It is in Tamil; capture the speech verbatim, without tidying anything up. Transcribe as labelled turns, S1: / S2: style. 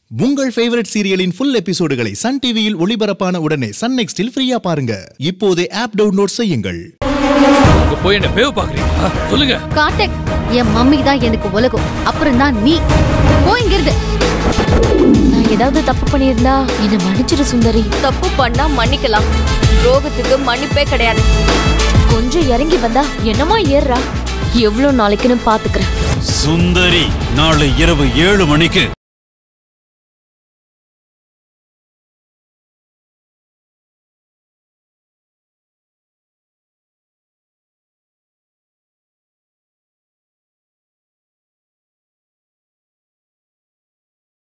S1: உங்கள் ஃபேவரட் சீரியலின் ஃபுல் எபிசோடுகளை சன் டிவியில் ஒளிபரப்பான உடனே சன் நெக்ஸ்டில் ஃப்ரீயா பாருங்க. இப்போதே ஆப் டவுன்லோட் செய்யுங்கள்.
S2: போய் என்ன பேவ பாக்குறீங்க? சொல்லுங்க.
S3: கார்த்திக், என் மம்மி தான் எனக்கு உலகம். அப்புறம் தான் நீ. போயிங்கிருந்து.
S4: நான் ஏதாவது தப்பு பண்ணியிருந்தா என்ன மன்னிச்சிரு சுந்தரி.
S5: தப்பு பண்ணா மன்னிக்கலாம், ரோகத்துக்கு மன்னிப்பே கிடையாது.
S4: கொஞ்சம் இறங்கி வந்தா என்னமா ஏறா? எவ்வளவு நாளைக்குன்னு பாத்துக்கிறேன்.
S6: சுந்தரி, நாளை இரவு ஏழு மணிக்கு